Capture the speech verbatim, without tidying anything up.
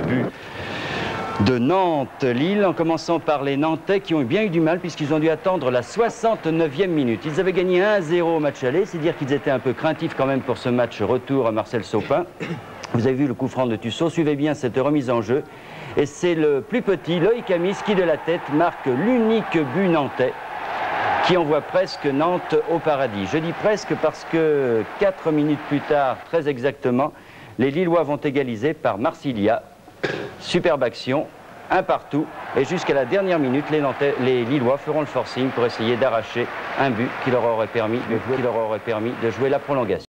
but de Nantes-Lille, en commençant par les Nantais qui ont bien eu du mal puisqu'ils ont dû attendre la soixante-neuvième minute. Ils avaient gagné un à zéro au match aller, c'est dire qu'ils étaient un peu craintifs quand même pour ce match retour à Marcel Saupin. Vous avez vu le coup franc de Tussaud, suivez bien cette remise en jeu. Et c'est le plus petit, Loïc Amis, qui de la tête marque l'unique but nantais qui envoie presque Nantes au paradis. Je dis presque parce que quatre minutes plus tard, très exactement, les Lillois vont égaliser par Marsilia. Superbe action, un partout, et jusqu'à la dernière minute, les, Nantais, les Lillois feront le forcing pour essayer d'arracher un but qui leur aurait permis, qui leur aurait permis de jouer la prolongation.